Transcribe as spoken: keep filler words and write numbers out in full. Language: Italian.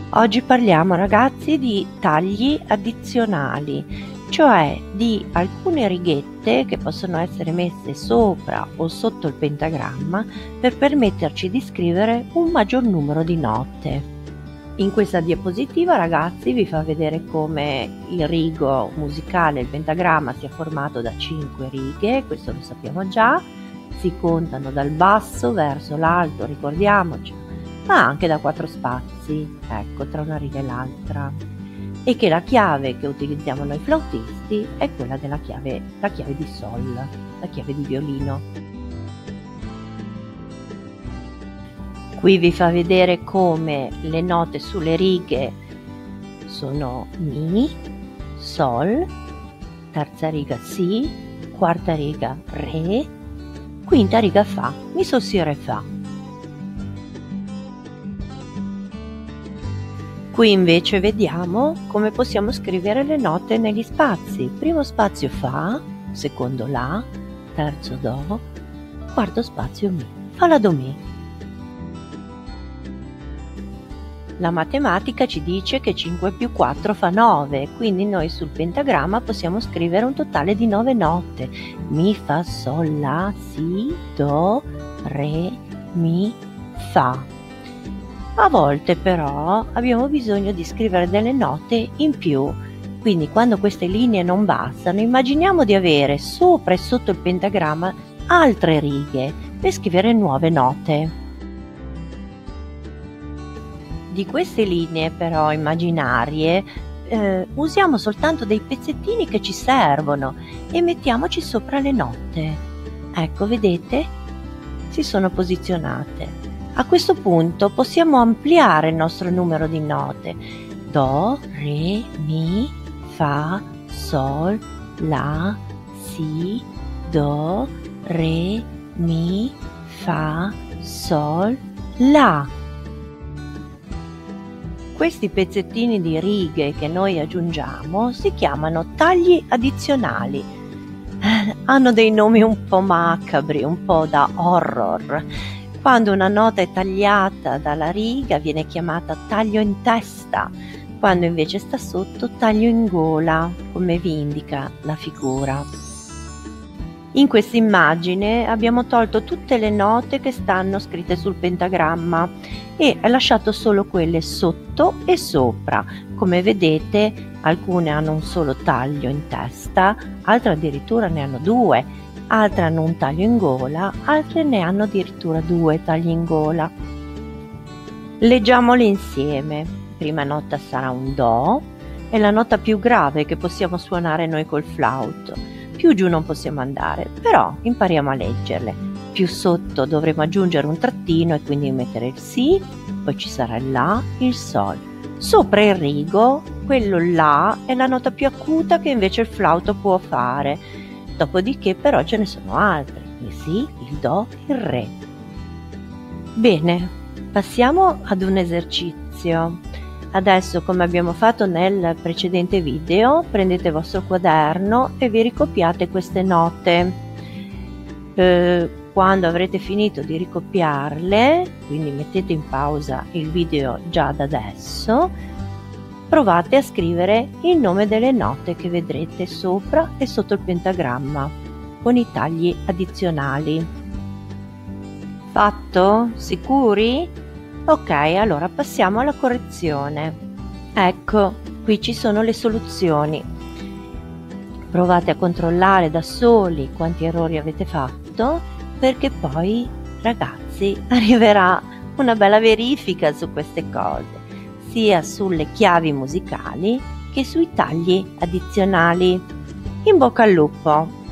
Oggi parliamo, ragazzi, di tagli addizionali, cioè di alcune righette che possono essere messe sopra o sotto il pentagramma per permetterci di scrivere un maggior numero di note. In questa diapositiva, ragazzi, vi fa vedere come il rigo musicale, il pentagramma, sia formato da cinque righe, questo lo sappiamo già, si contano dal basso verso l'alto, ricordiamoci, ma anche da quattro spazi, ecco, tra una riga e l'altra, e che la chiave che utilizziamo noi flautisti è quella della chiave, la chiave di sol, la chiave di violino. Qui vi fa vedere come le note sulle righe sono Mi, Sol, terza riga Si, quarta riga Re, quinta riga Fa, Mi, Sol, Si, Re, Fa. Qui invece vediamo come possiamo scrivere le note negli spazi. Primo spazio Fa, secondo La, terzo Do, quarto spazio Mi, Fa, La, Do, Mi. La matematica ci dice che cinque più quattro fa nove, quindi noi sul pentagramma possiamo scrivere un totale di nove note. Mi, Fa, Sol, La, Si, Do, Re, Mi, Fa. A volte però abbiamo bisogno di scrivere delle note in più, quindi quando queste linee non bastano, immaginiamo di avere sopra e sotto il pentagramma altre righe per scrivere nuove note. Di queste linee però immaginarie eh, usiamo soltanto dei pezzettini che ci servono e mettiamoci sopra le note. Ecco, vedete? Si sono posizionate. A questo punto possiamo ampliare il nostro numero di note. Do, Re, Mi, Fa, Sol, La, Si, Do, Re, Mi, Fa, Sol, La. Questi pezzettini di righe che noi aggiungiamo si chiamano tagli addizionali. Hanno dei nomi un po' macabri, un po' da horror. Quando una nota è tagliata dalla riga viene chiamata taglio in testa, quando invece sta sotto taglio in gola, come vi indica la figura. In questa immagine abbiamo tolto tutte le note che stanno scritte sul pentagramma e lasciato solo quelle sotto e sopra. Come vedete, alcune hanno un solo taglio in testa, altre addirittura ne hanno due, altre hanno un taglio in gola, altre ne hanno addirittura due tagli in gola. Leggiamole insieme. Prima nota sarà un Do, è la nota più grave che possiamo suonare noi col flauto. Più giù non possiamo andare, però impariamo a leggerle. Più sotto dovremo aggiungere un trattino e quindi mettere il Si, poi ci sarà il La, il Sol. Sopra il rigo, quello La è la nota più acuta che invece il flauto può fare. Dopodiché però ce ne sono altre, il Si, il Do, il Re. Bene, passiamo ad un esercizio. Adesso, come abbiamo fatto nel precedente video, prendete il vostro quaderno e vi ricopiate queste note. Eh, quando avrete finito di ricopiarle, quindi mettete in pausa il video già da adesso, provate a scrivere il nome delle note che vedrete sopra e sotto il pentagramma con i tagli addizionali. Fatto? Sicuri? Ok, allora passiamo alla correzione. Ecco, qui ci sono le soluzioni. Provate a controllare da soli quanti errori avete fatto, perché poi, ragazzi, arriverà una bella verifica su queste cose, sia sulle chiavi musicali che sui tagli addizionali. In bocca al lupo!